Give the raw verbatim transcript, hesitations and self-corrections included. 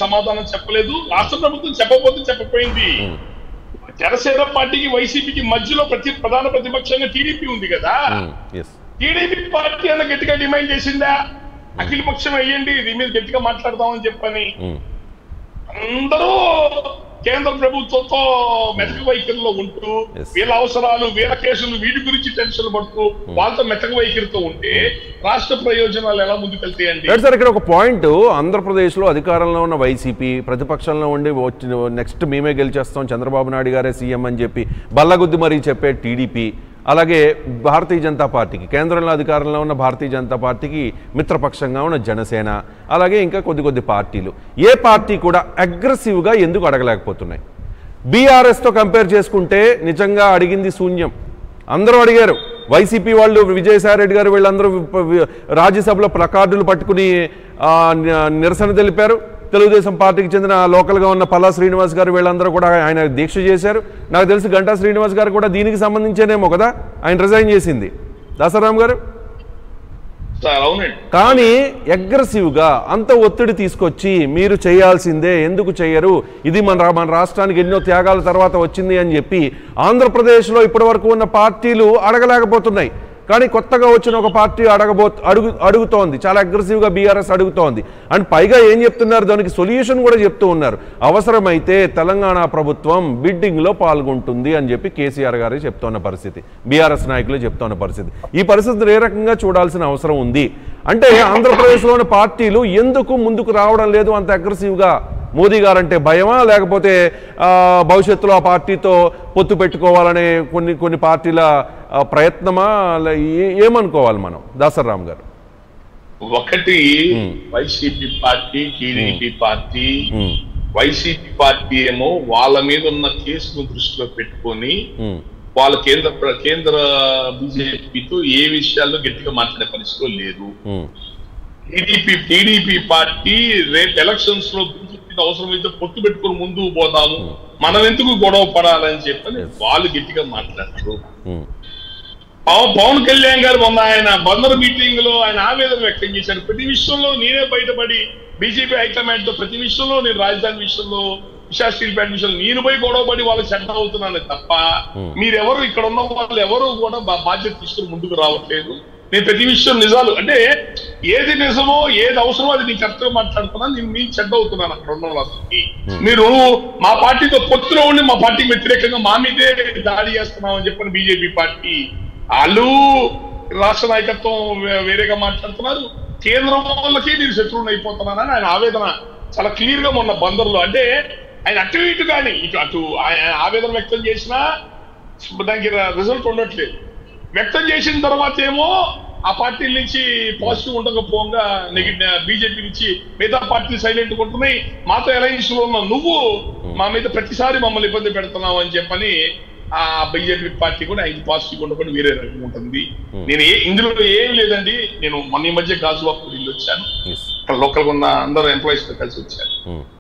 సమాధానం చెప్పలేదు. రాష్ట్ర ప్రభుత్వం చెప్పకపోతే చెప్పపోయింది. జనసేన పార్టీకి వైసీపీకి మధ్యలో ప్రతి ప్రధాన ప్రతిపక్షంగా టీడీపీ ఉంది కదా. టీడీపీ పార్టీ అన్న గట్టిగా డిమాండ్ చేసిందా అఖిల పక్షం అయ్యండి దీని మీద గట్టిగా మాట్లాడదామని చెప్పని. అందరూ కేంద్ర ప్రభుత్వంతో మెతక వైఖరిలో ఉంటూ వీళ్ళ అవసరాలు వీళ్ళ కేసులు వీటి గురించి టెన్షన్ పడుతూ వాళ్ళతో మెతక వైఖరితో ఉంటే రాష్ట్ర ప్రయోజనాలు ఎలా ముందుకెళ్తాయండి? సార్ ఇక్కడ ఒక పాయింట్, ఆంధ్రప్రదేశ్ లో అధికారంలో ఉన్న వైసీపీ ప్రతిపక్షంలో ఉండి నెక్స్ట్ మేమే గెలిచేస్తాం చంద్రబాబు నాయుడు గారే సీఎం అని చెప్పి బల్లగుద్ది మరీ చెప్పే టీడీపీ, అలాగే భారతీయ జనతా పార్టీకి కేంద్రంలో అధికారంలో ఉన్న భారతీయ జనతా పార్టీకి మిత్రపక్షంగా ఉన్న జనసేన, అలాగే ఇంకా కొద్ది కొద్ది పార్టీలు ఏ పార్టీ కూడా అగ్రెసివ్గా ఎందుకు అడగలేకపోతున్నాయి? బీఆర్ఎస్తో కంపేర్ చేసుకుంటే నిజంగా అడిగింది శూన్యం. అందరూ అడిగారు, వైసీపీ వాళ్ళు విజయసాయి రెడ్డి గారు వీళ్ళందరూ రాజ్యసభలో ప్లకార్డులు పట్టుకుని నిరసన తెలిపారు. తెలుగుదేశం పార్టీకి చెందిన లోకల్గా ఉన్న పల్లా శ్రీనివాస్ గారు వీళ్ళందరూ కూడా ఆయన దీక్ష చేశారు. నాకు తెలిసి గంటా శ్రీనివాస్ గారు కూడా దీనికి సంబంధించేనేమో కదా ఆయన రిజైన్ చేసింది దాసరామ్ గారు. కానీ అగ్రెసివ్గా అంత ఒత్తిడి తీసుకొచ్చి మీరు చేయాల్సిందే, ఎందుకు చేయరు, ఇది మన మన రాష్ట్రానికి ఎన్నో త్యాగాల తర్వాత వచ్చింది అని చెప్పి ఆంధ్రప్రదేశ్లో ఇప్పటి వరకు ఉన్న పార్టీలు అడగలేకపోతున్నాయి. కానీ కొత్తగా వచ్చిన ఒక పార్టీ అడగబో అడుగు అడుగుతోంది చాలా అగ్రెసివ్గా బీఆర్ఎస్ అడుగుతోంది. అండ్ పైగా ఏం చెప్తున్నారు, దానికి సొల్యూషన్ కూడా చెప్తూ ఉన్నారు. అవసరమైతే తెలంగాణ ప్రభుత్వం బిడ్డింగ్లో పాల్గొంటుంది అని చెప్పి కేసీఆర్ గారు చెప్తున్న పరిస్థితి, బీఆర్ఎస్ నాయకులు చెప్తున్న పరిస్థితి. ఈ పరిస్థితిని ఏ రకంగా చూడాల్సిన అవసరం ఉంది అంటే ఆంధ్రప్రదేశ్లోని పార్టీలు ఎందుకు ముందుకు రావడం లేదు అంత అగ్రెసివ్గా? మోదీ గారంటే భయమా, లేకపోతే భవిష్యత్తులో ఆ పార్టీతో పొత్తు పెట్టుకోవాలనే కొన్ని కొన్ని పార్టీల ప్రయత్నమా, ఏమనుకోవాలి మనం దాసరి రామ్ గారు? ఒకటి YCP party TDP party. YCP party ఏమో వాళ్ళ మీద ఉన్న కేసును దృష్టిలో పెట్టుకొని వాళ్ళ కేంద్ర కేంద్ర బీజేపీతో ఏ విషయాల్లో గట్టిగా మాట్లాడే పరిస్థితిలో లేదు. టీడీపీ టీడీపీ పార్టీ రేపు ఎలక్షన్స్ లో అవసరమైతే పొత్తు పెట్టుకుని ముందుకు పోదాము, మనం ఎందుకు గొడవ పడాలని చెప్పని వాళ్ళు గట్టిగా మాట్లాడతారు. పవన్ కళ్యాణ్ గారు మొన్న ఆయన బందరు మీటింగ్ లో ఆయన ఆవేదన వ్యక్తం చేశారు. ప్రతి విషయంలో నేనే బయటపడి బీజేపీ హైకమాండ్ తో ప్రతి విషయంలో నేను రాజధాని విషయంలో విశాఖ స్టీల్ ప్లాంట్ విషయంలో నేను పోయి గొడవపడి వాళ్ళకి చెడ్డ అవుతున్నాను తప్ప మీరెవరు ఇక్కడ ఉన్న వాళ్ళు ఎవరు కూడా బాధ్యత తీసుకుని ముందుకు రావట్లేదు. నేను ప్రతి విషయం నిజాలు అంటే ఏది నిజమో ఏది అవసరమో అది నేను కరెక్ట్గా మాట్లాడుతున్నా, నేను మీ చెడ్డ అవుతున్నాను అక్కడ ఉన్న వాళ్ళకి. మీరు మా పార్టీతో పొత్తులో ఉండి మా పార్టీకి వ్యతిరేకంగా మా మీదే దాడి చేస్తున్నామని చెప్పని బీజేపీ పార్టీ వాళ్ళు రాష్ట్ర నాయకత్వం వేరేగా మాట్లాడుతున్నారు. కేంద్రం వాళ్ళకి నేను శత్రువుని అయిపోతున్నానని ఆయన ఆవేదన చాలా క్లియర్ గా మొన్న బందర్లో అంటే ఆయన అటు ఇటు కానీ ఇటు అటు ఆయన ఆవేదన వ్యక్తం చేసినా దానికి రిజల్ట్ ఉండట్లేదు. వ్యక్తం చేసిన తర్వాత ఏమో ఆ పార్టీల నుంచి పాజిటివ్ ఉండకపోగా నెగిటివ్ బీజేపీ నుంచి మిగతా పార్టీలు సైలెంట్ ఉంటున్నాయి. మాతో అలయన్స్ లో ఉన్న నువ్వు మా మీద ప్రతిసారి మమ్మల్ని ఇబ్బంది పెడుతున్నావు అని చెప్పని ఆ బీజేపీ పార్టీ కూడా ఆయన పాజిటివ్ ఉండకుండా వేరే రకంగా ఉంటుంది. నేను ఏ ఇందులో ఏం లేదండి, నేను మొన్న ఈ మధ్య గాజువాక్ ఇల్లు వచ్చాను, లోకల్ ఉన్న అందరూ ఎంప్లాయీస్ తో కలిసి వచ్చాను.